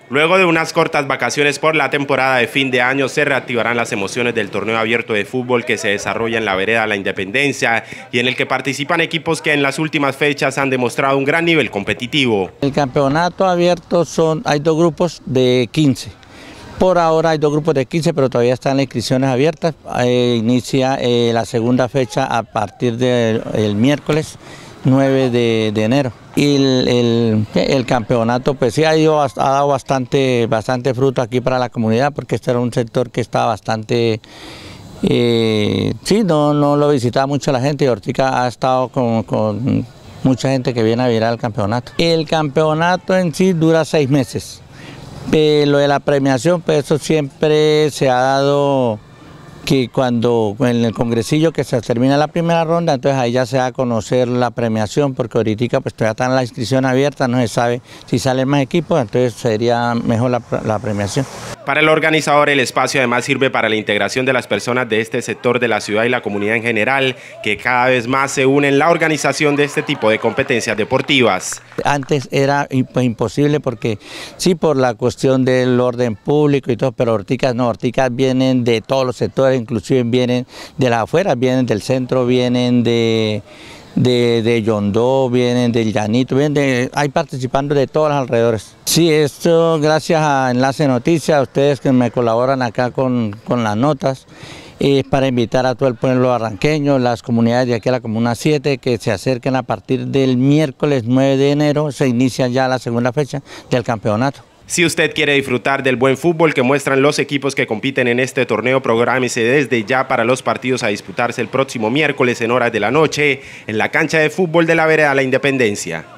Luego de unas cortas vacaciones por la temporada de fin de año, se reactivarán las emociones del torneo abierto de fútbol que se desarrolla en la vereda La Independencia y en el que participan equipos que en las últimas fechas han demostrado un gran nivel competitivo. El campeonato abierto hay dos grupos de 15. Por ahora hay dos grupos de 15, pero todavía están las inscripciones abiertas. Inicia la segunda fecha a partir del miércoles 9 de enero. Y el campeonato pues sí ha dado bastante fruto aquí para la comunidad, porque este era un sector que estaba bastante, no lo visitaba mucho la gente, y Ortica ha estado con mucha gente que viene a mirar el campeonato. El campeonato en sí dura 6 meses. Lo de la premiación, pues eso siempre se ha dado, que cuando en el congresillo que se termina la primera ronda, entonces ahí ya se va a conocer la premiación, porque ahorita pues todavía está la inscripción abierta, no se sabe si salen más equipos, entonces sería mejor la premiación. Para el organizador, el espacio además sirve para la integración de las personas de este sector de la ciudad y la comunidad en general, que cada vez más se unen en la organización de este tipo de competencias deportivas. Antes era pues imposible, porque sí, por la cuestión del orden público y todo, pero Orticas no, Orticas vienen de todos los sectores, inclusive vienen de las afueras, vienen del centro, vienen de Yondó, vienen del Llanito, hay participando de todos los alrededores. Sí, esto gracias a Enlace Noticias, a ustedes que me colaboran acá con las notas, para invitar a todo el pueblo barranqueño, las comunidades de aquí a la Comuna 7, que se acerquen a partir del miércoles 9 de enero, se inicia ya la segunda fecha del campeonato. Si usted quiere disfrutar del buen fútbol que muestran los equipos que compiten en este torneo, prográmese desde ya para los partidos a disputarse el próximo miércoles en horas de la noche en la cancha de fútbol de la vereda La Independencia.